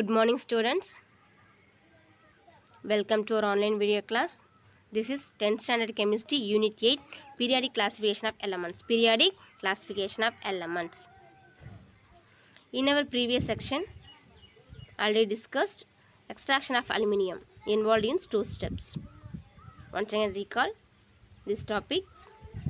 Good morning students. Welcome to our online video class. This is 10th standard chemistry unit 8 periodic classification of elements. Periodic classification of elements. In our previous section already discussed extraction of aluminium involved in two steps. Once again recall these topics.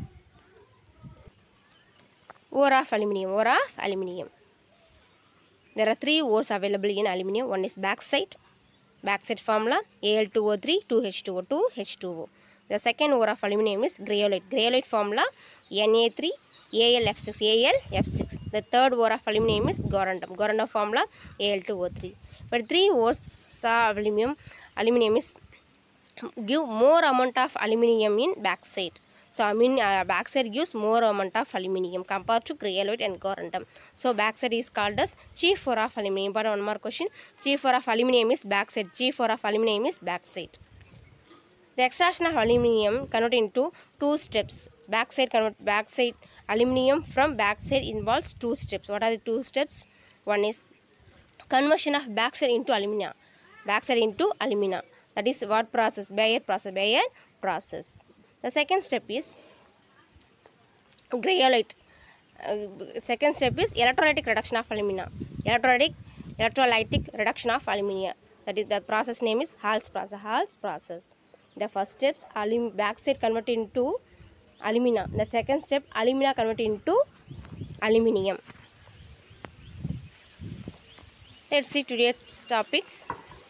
Ore of aluminium. Ore of aluminium. There are three ores available in aluminium. One is bauxite. Bauxite formula Al2O3 2H2O 2H2O. The second ore of aluminium is graphite. Graphite formula Na3 AlF6 AlF6. The third ore of aluminium is corundum. Corundum formula Al2O3. But three ores of aluminium is give more amount of aluminium in bauxite. So bauxite gives more amount of aluminium compared to graphite and corundum. So bauxite is called as chief ore of aluminium. But one more question: chief ore of aluminium is bauxite. Chief ore of aluminium is bauxite. The extraction of aluminium converted into two steps. Bauxite aluminium from bauxite involves two steps. What are the two steps? One is conversion of bauxite into alumina. Bauxite into alumina. That is what process? Bayer process. Bayer process. The second step is graphite. Second step is electrolytic reduction of alumina. Electrolytic reduction of alumina. That is the process name is Hall's process. Hall's process. The first steps bauxite converted into alumina. The second step alumina converted into aluminium. Let's see today's topics.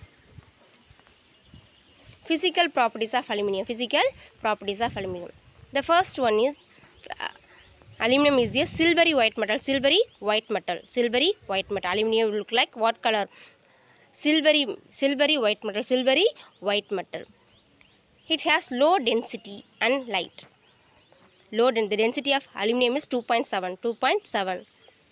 Physical properties of aluminium. Physical properties of aluminium. The first one is aluminum is a silvery white metal. Silvery white metal. Silvery white metal. Aluminium will look like what color? Silvery white metal. Silvery white metal. It has low density and light. The density of aluminium is 2.7. 2.7.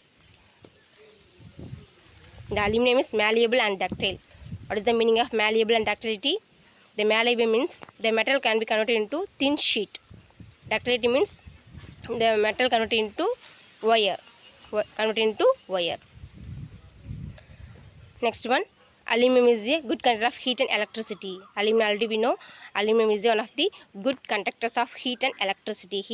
The aluminium is malleable and ductile. What is the meaning of malleable and ductility? The malleable means the metal can be converted into thin sheet. Ductility means the metal converted into wire. Next one, aluminum is a good conductor of heat and electricity. Aluminum, already we know, aluminum is one of the good conductors of heat and electricity.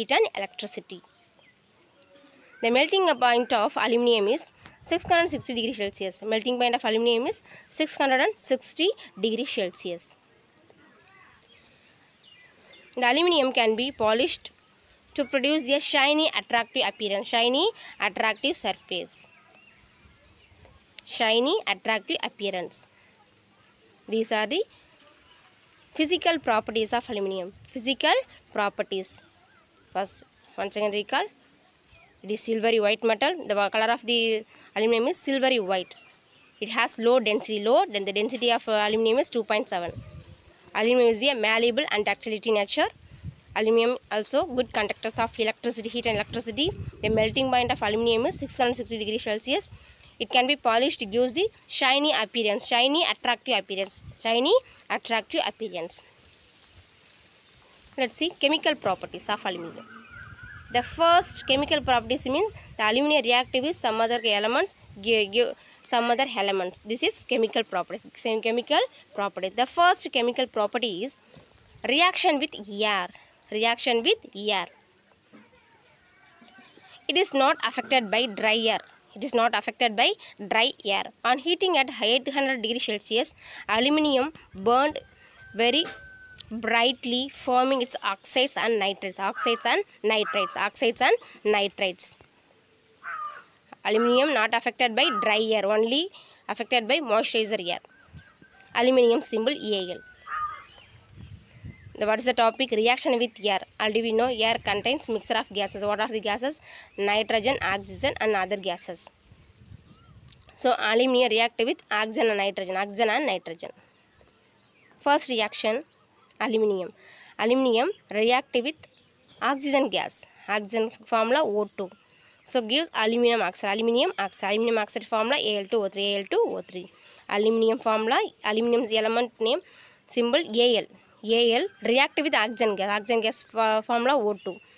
The melting point of aluminium is 660 degrees Celsius. Melting point of aluminium is 660 degrees Celsius. The aluminium can be polished to produce a shiny, attractive appearance. Shiny, attractive surface. Shiny, attractive appearance. These are the physical properties of aluminium. Physical properties. First, once again recall. It is silvery white metal. The color of the aluminium is silvery white. It has low density. Then the density of aluminium is 2.7. Aluminum is a malleable and ductility nature. Aluminum also good conductors of electricity, heat and electricity. The melting point of aluminum is 660 degrees Celsius. It can be polished to give the shiny appearance, shiny attractive appearance. Let's see chemical properties of aluminum. The first chemical properties means the aluminum reactive with some other elements give some other elements. This is chemical properties. Same chemical property. The first chemical property is reaction with air. Reaction with air. It is not affected by dry air. On heating at 800 degrees Celsius, aluminium burned very brightly, forming its oxides and nitrates. Aluminium not affected by dry air, only affected by moisturizer air. Aluminium symbol Al. What is the topic? Reaction with air. Already we know air contains mixture of gases. What are the gases? Nitrogen, oxygen and other gases. So aluminium react with oxygen and nitrogen. First reaction, aluminium. Aluminium react with oxygen gas. Oxygen formula O2. So gives aluminum oxide. Aluminum oxide formula Al2O3. Aluminum formula, aluminum's element name symbol Al. React with oxygen gas. Formula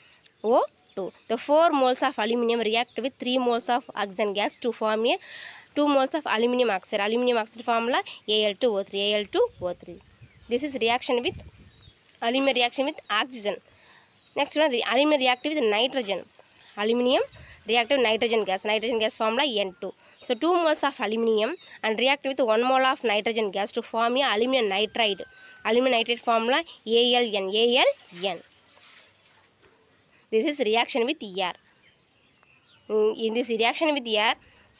O2. The 4 moles of aluminum react with 3 moles of oxygen gas to form a 2 moles of aluminum oxide. Aluminum oxide formula Al2O3. Al2O3. This is reaction with aluminum reaction with oxygen. Next one, aluminum react with nitrogen. Aluminum react with nitrogen gas. Nitrogen gas formula N2. So 2 moles of aluminum and react with 1 mole of nitrogen gas to form a aluminum nitride. Aluminum nitride formula AlN. AlN. This is reaction with air. In this reaction with air,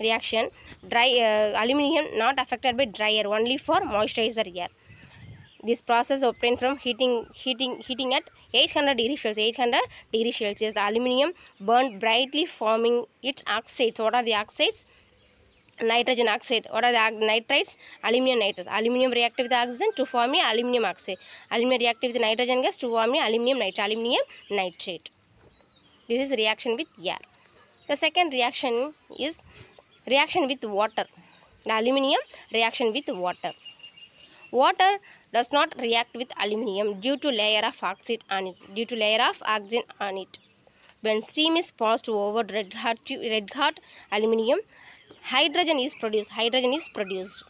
aluminum not affected by dry air, only for moisturizer air. This process obtained from heating at 800 degrees Celsius. 800 degrees Celsius. The aluminum burned brightly, forming its oxides. What are the oxides? Nitrogen oxide. What are the nitrides? Aluminum nitrates. Aluminum reacted with oxygen to form a aluminum oxide. Aluminum reacted with nitrogen gas to form a aluminum nitrate. Aluminum nitrate. This is reaction with air. The second reaction is reaction with water. The aluminum reaction with water. Water does not react with aluminum due to layer of oxide on it. Oxygen on it. When steam is passed over red hot aluminum, hydrogen is produced.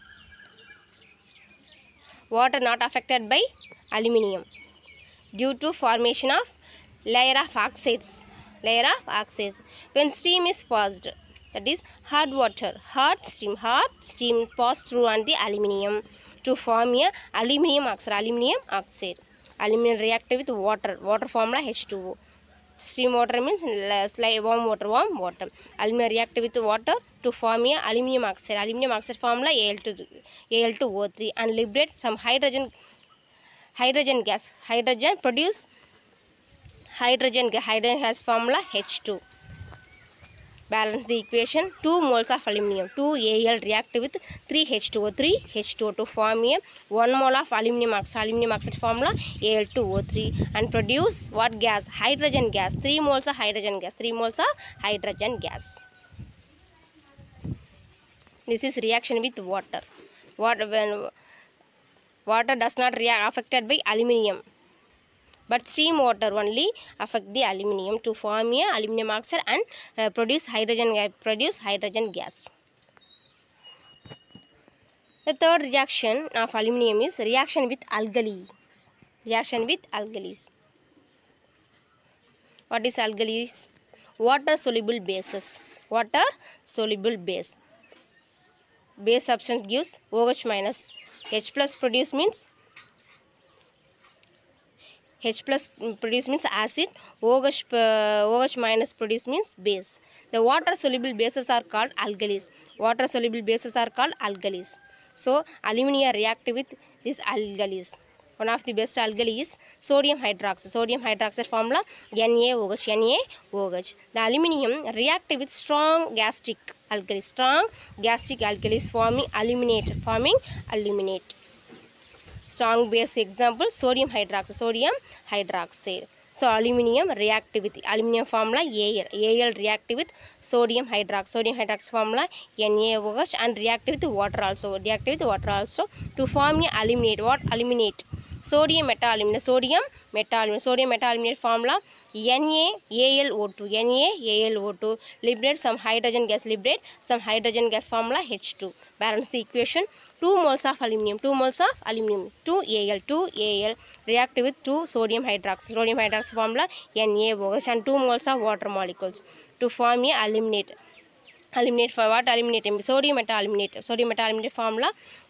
Water not affected by aluminum due to formation of layer of oxides. When steam is passed, that is hot steam passed through on the aluminum to form a aluminum oxide. Aluminum reacted with water formula H2O. Steam water means warm water. Aluminum reacted with water to form a aluminum oxide formula Al2O3 and liberate some hydrogen gas. Hydrogen gas formula H2. Balance the equation. 2 moles of aluminum. 2 Al react with 3 H2O to form a 1 mole of aluminum oxide formula Al2O3 and produce what gas? Hydrogen gas. 3 moles of hydrogen gas. This is reaction with water. When water does not react affected by aluminum, but steam water only affect the aluminum to form a aluminum oxide and produce hydrogen gas. The third reaction of aluminum is reaction with alkalis. What is alkalis? Water soluble bases. Base substance gives OH minus. H plus produce means acid. OH minus produce means base. The water soluble bases are called alkalis. So aluminum react with this alkalis. One of the best alkali is sodium hydroxide formula NaOH. The aluminum react with strong gastric alkalis forming aluminate. Strong base example sodium hydroxide. So aluminum react with aluminum formula Al react with sodium hydroxide formula NaOH and react with water also to form a aluminate. Sodium meta-aluminate formula NaAlO2 liberate some hydrogen gas formula H2. Balance the equation. 2 moles of aluminum 2 Al react with 2 sodium hydroxide formula NaOH and 2 moles of water molecules to form a aluminate for what? Sodium meta-aluminate formula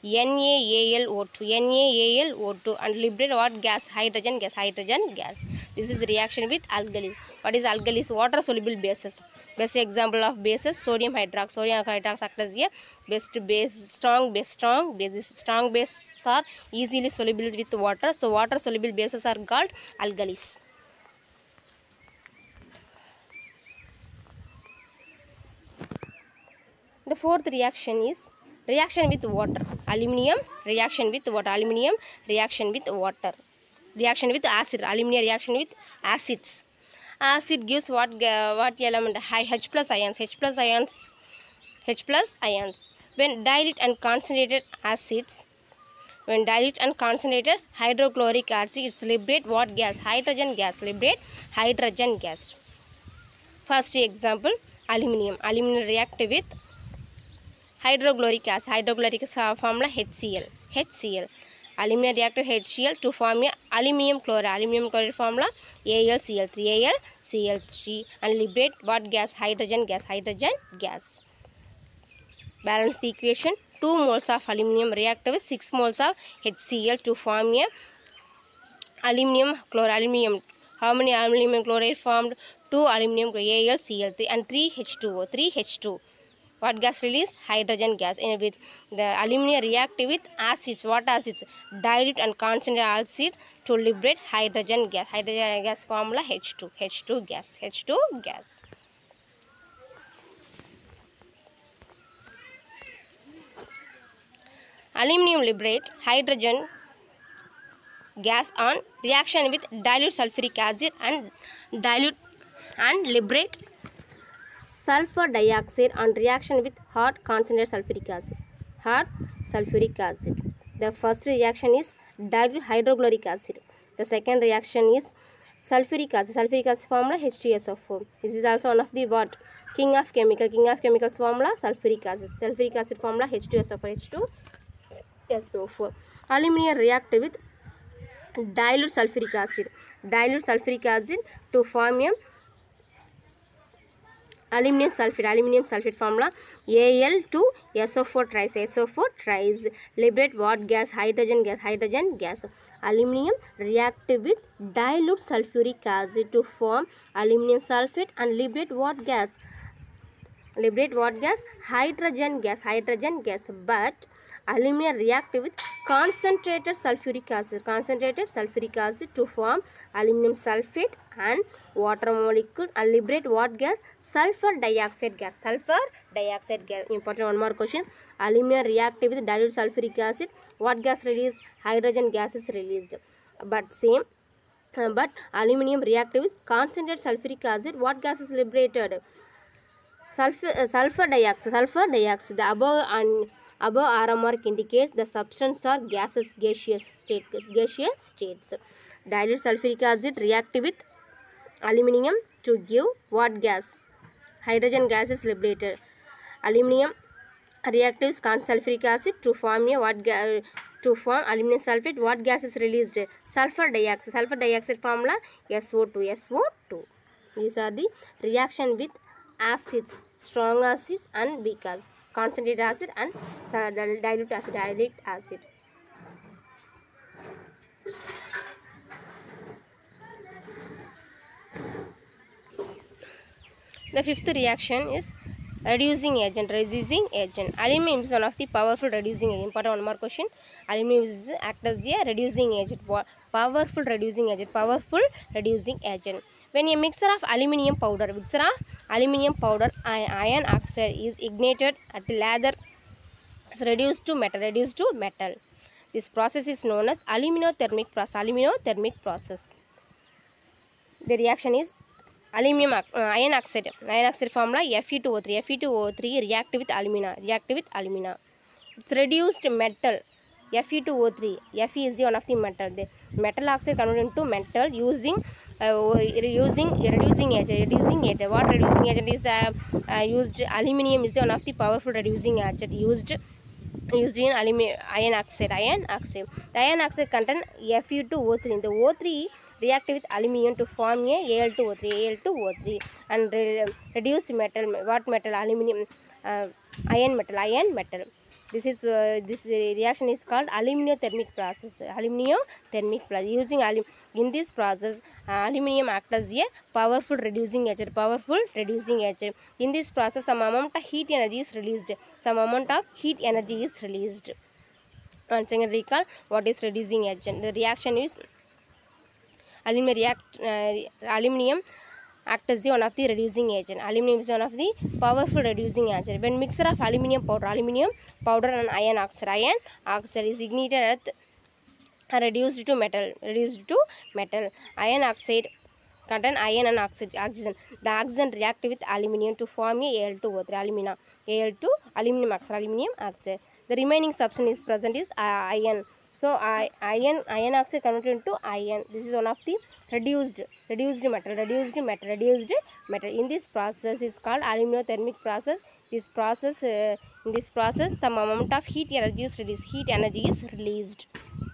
NaAlO2 and liberate what gas? Hydrogen gas. This is reaction with alkalis. What is alkalis? Water soluble bases. Best example of bases sodium hydroxide act as a best base, strong base. These strong bases are easily soluble with water, so water soluble bases are called alkalis. The fourth reaction is reaction with water. Aluminum reaction with water. Reaction with acid. Aluminum reaction with acids. Acid gives what element? H plus ions. When dilute and concentrated hydrochloric acid, it's liberate what gas? Hydrogen gas. First example, aluminum react with hydrochloric acid. Hydrochloric formula HCl. HCl. Aluminum reactive HCl to form a aluminium chloride. Aluminium chloride formula AlCl3. AlCl3 and liberate what gas? Hydrogen gas. Hydrogen gas. Balance the equation. 2 moles of aluminum react with 6 moles of HCl to form a aluminum chloride. Aluminum. How many aluminum chloride formed? 2 aluminum AlCl3 and 3 H2O. 3 H2. What gas released? Hydrogen gas. And with the aluminum react with acids. What acids? Dilute and concentrate acids to liberate hydrogen gas. Hydrogen gas formula H2. H2 gas. H2 gas. Aluminum liberate hydrogen gas on reaction with dilute sulfuric acid and dilute and liberate sulfur dioxide on reaction with hot concentrated sulfuric acid. Hot sulfuric acid. The first reaction is dilute hydrochloric acid. The second reaction is sulfuric acid. Sulfuric acid formula H2SO4. This is also one of the what? King of chemical. King of chemicals formula sulfuric acid. Sulfuric acid formula H2SO4. H2SO4. Aluminum react with dilute sulfuric acid. Dilute sulfuric acid to form a aluminum sulfate. Aluminum sulfate formula Al2SO4 tries. SO4 tries. Liberate what gas? Hydrogen gas. Hydrogen gas. Aluminum react with dilute sulfuric acid to form aluminum sulfate and liberate what gas? Liberate what gas? Hydrogen gas. Hydrogen gas. But aluminum react with concentrated sulfuric acid. Concentrated sulfuric acid to form aluminum sulfate and water molecule and liberate what gas? Sulfur dioxide gas. Sulfur dioxide gas. Important one more question. Aluminum react with dilute sulfuric acid. What gas released? Hydrogen gas is released. But same. But aluminum react with concentrated sulfuric acid. What gas is liberated? Sulfur dioxide. Sulfur dioxide. The above arrow mark indicates the substance or gaseous states. Dilute sulfuric acid react with aluminum to give what gas? Hydrogen gas is liberated. Aluminum reacts constant sulfuric acid to form a what gas? To form aluminum sulfate. What gas is released? Sulfur dioxide. Sulfur dioxide formula SO2. SO2. These are the reaction with acids, strong acids and weak acids. Concentrated acid and dilute acid. Dilute acid. The fifth reaction is reducing agent. Reducing agent. Aluminum is one of the powerful reducing agent. Important one more question. Aluminum is act as a reducing agent. Powerful reducing agent. Powerful reducing agent. When a mixture of aluminum powder, iron oxide is ignited at lather, is reduced to metal. This process is known as aluminothermic process. The reaction is aluminum iron oxide. Iron oxide formula Fe2O3. Fe2O3 react with alumina. It's reduced metal. Fe2O3. Fe is one of the metal. The metal oxide converted into metal using reducing agent. What reducing agent is used? Aluminium is one of the powerful reducing agent used in iron oxide. The iron oxide contain Fe2O3. The O3 react with aluminium to form a Al2O3 and reduce metal. What metal? Aluminium. Iron metal. This reaction is called aluminothermic process. Using in this process, aluminum acts as a powerful reducing agent. In this process, some amount of heat energy is released. Once again, recall what is reducing agent. The reaction is aluminum act as one of the reducing agent. Aluminum is one of the powerful reducing agent. When mixture of aluminum powder and iron oxide is ignited at reduced to metal. Iron oxide contain iron and oxygen. The oxygen react with aluminum to form a Al2O3. Aluminum oxide. The remaining substance is present is iron. So iron oxide converted into iron. This is one of the reduced metal. In this process is called aluminothermic process. This process In this process, some amount of heat energy is released. Heat energy is released.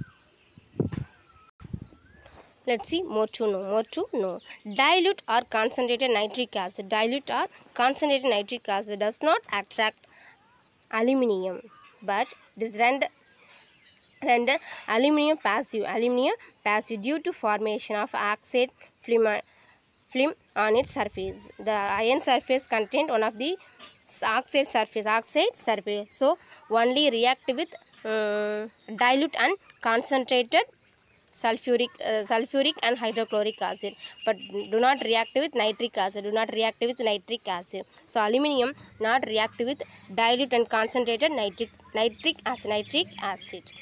Let's see more to know. Dilute or concentrated nitric acid. Dilute or concentrated nitric acid does not attract aluminium, but this render aluminium passive due to formation of oxide film on its surface. The iron surface contains one of the oxide surface. So only react with dilute and concentrated sulfuric and hydrochloric acid, but do not react with nitric acid. So aluminium not react with dilute and concentrated nitric acid.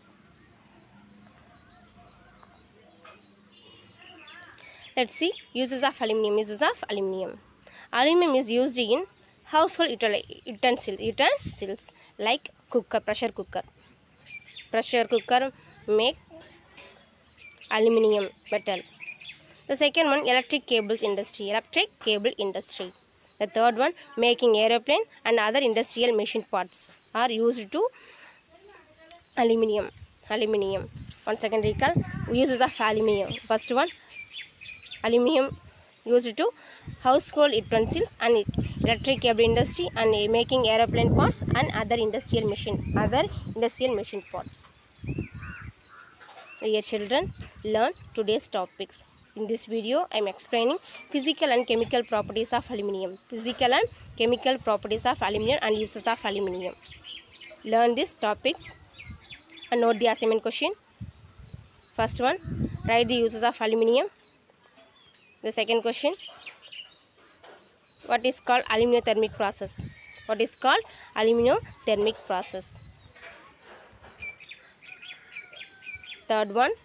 Let's see uses of aluminium. Aluminium is used in household utensils like pressure cooker make aluminium metal. The second one, electric cable industry. The third one, making aeroplane and other industrial machine parts are used to aluminium. Once again recall uses of aluminium. First one, aluminium used to household utensils and electric cable industry and making aeroplane parts and other industrial machine parts. Dear children, learn today's topics. In this video, I am explaining physical and chemical properties of aluminium. And uses of aluminium. Learn these topics and note the assignment question. First one, write the uses of aluminium. The second question, what is called aluminothermic process? Third one,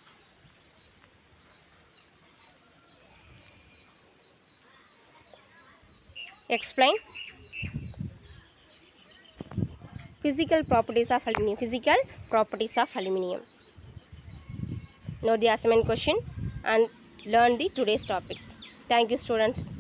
explain physical properties of aluminium. Note the assignment question and learn the today's topics. Thank you, students.